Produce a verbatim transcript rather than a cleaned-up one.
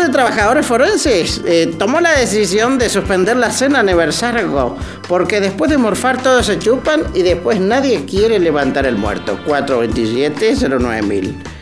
de Trabajadores Forenses eh, tomó la decisión de suspender la cena aniversario porque después de morfar todos se chupan y después nadie quiere levantar el muerto. cuatro dos siete cero nueve mil.